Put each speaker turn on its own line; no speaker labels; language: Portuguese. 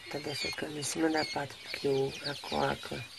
Tá defecando em cima da pata, porque a coaca